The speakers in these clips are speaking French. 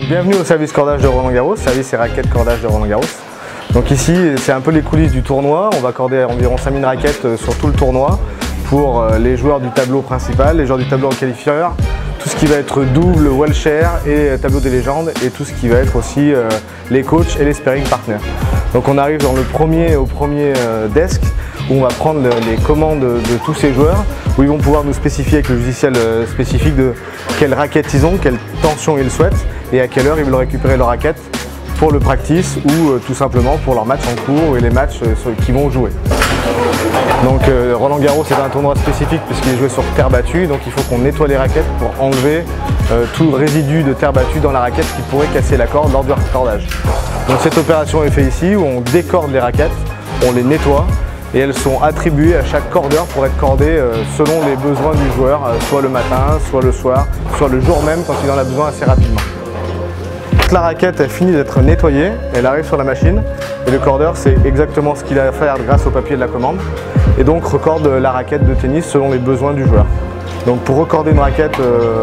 Bienvenue au service cordage de Roland Garros, service et raquettes cordage de Roland Garros. Donc ici, c'est un peu les coulisses du tournoi. On va corder environ 5000 raquettes sur tout le tournoi pour les joueurs du tableau principal, les joueurs du tableau en qualifieur, tout ce qui va être double, wall share et tableau des légendes et tout ce qui va être aussi les coachs et les sparring partners. Donc on arrive au premier desk où on va prendre les commandes de tous ces joueurs, où ils vont pouvoir nous spécifier avec le logiciel spécifique de quelle raquette ils ont, quelle tension ils souhaitent et à quelle heure ils veulent récupérer leur raquette pour le practice ou tout simplement pour leur match en cours et les matchs qu'ils vont jouer. Donc Roland Garros c'est un tournoi spécifique puisqu'il est joué sur terre battue, donc il faut qu'on nettoie les raquettes pour enlever tout le résidu de terre battue dans la raquette qui pourrait casser la corde lors du cordage. Donc cette opération est faite ici où on décorde les raquettes, on les nettoie et elles sont attribuées à chaque cordeur pour être cordées selon les besoins du joueur, soit le matin, soit le soir, soit le jour même quand il en a besoin assez rapidement. Quand la raquette a fini d'être nettoyée, elle arrive sur la machine et le cordeur sait exactement ce qu'il a à faire grâce au papier de la commande et donc recorde la raquette de tennis selon les besoins du joueur. Donc pour recorder une raquette,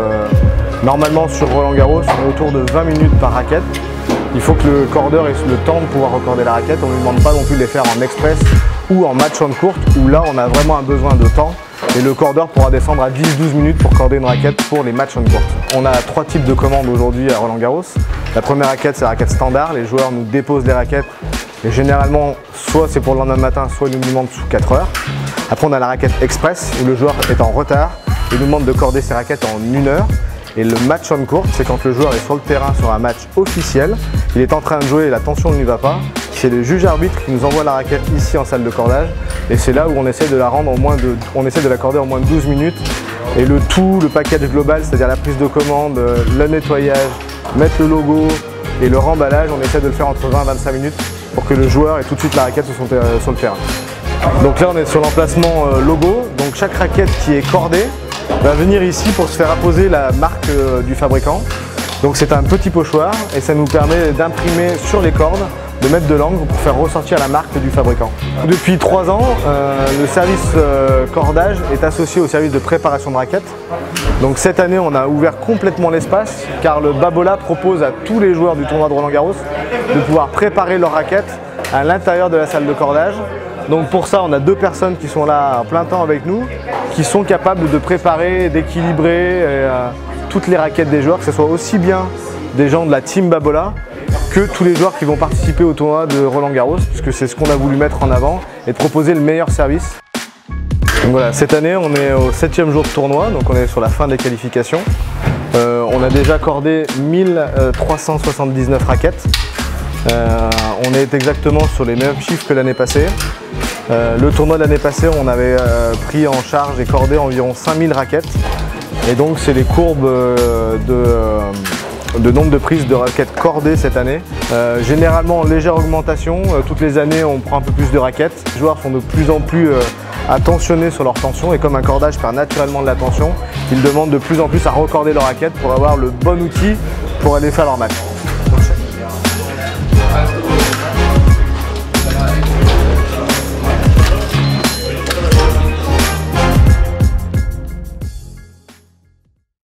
normalement sur Roland Garros, on est autour de 20 minutes par raquette. Il faut que le cordeur ait le temps de pouvoir recorder la raquette. On ne lui demande pas non plus de les faire en express ou en match on courte où là on a vraiment un besoin de temps. Et le cordeur pourra descendre à 10-12 minutes pour corder une raquette pour les matchs on court. On a 3 types de commandes aujourd'hui à Roland Garros. La première raquette, c'est la raquette standard. Les joueurs nous déposent les raquettes et généralement, soit c'est pour le lendemain matin, soit ils nous demandent sous 4 heures. Après, on a la raquette express où le joueur est en retard et nous demande de corder ses raquettes en 1 heure. Et le match on court, c'est quand le joueur est sur le terrain sur un match officiel, il est en train de jouer et la tension ne lui va pas. C'est le juge arbitre qui nous envoie la raquette ici en salle de cordage et c'est là où on essaie de la rendre on essaie de la corder en moins de 12 minutes. Et le tout, le package global, c'est-à-dire la prise de commande, le nettoyage, mettre le logo et le remballage, on essaie de le faire entre 20 et 25 minutes pour que le joueur ait tout de suite la raquette sur le terrain. Donc là on est sur l'emplacement logo, donc chaque raquette qui est cordée va venir ici pour se faire apposer la marque du fabricant. Donc c'est un petit pochoir et ça nous permet d'imprimer sur les cordes, de mettre de l'encre pour faire ressortir la marque du fabricant. Depuis 3 ans, le service cordage est associé au service de préparation de raquettes. Donc cette année, on a ouvert complètement l'espace car le Babolat propose à tous les joueurs du tournoi de Roland Garros de pouvoir préparer leurs raquettes à l'intérieur de la salle de cordage. Donc pour ça, on a 2 personnes qui sont là en plein temps avec nous, qui sont capables de préparer, d'équilibrer toutes les raquettes des joueurs, que ce soit aussi bien des gens de la team Babolat que tous les joueurs qui vont participer au tournoi de Roland Garros, puisque c'est ce qu'on a voulu mettre en avant et de proposer le meilleur service. Donc voilà, cette année on est au 7e jour de tournoi, donc on est sur la fin des qualifications. On a déjà cordé 1379 raquettes. On est exactement sur les mêmes chiffres que l'année passée. Le tournoi de l'année passée, on avait pris en charge et cordé environ 5000 raquettes. Et donc c'est les courbes de nombre de prises de raquettes cordées cette année. Généralement en légère augmentation, toutes les années on prend un peu plus de raquettes. Les joueurs sont de plus en plus attentionnés sur leur tension et comme un cordage perd naturellement de la tension, ils demandent de plus en plus à recorder leur raquette pour avoir le bon outil pour aller faire leur match.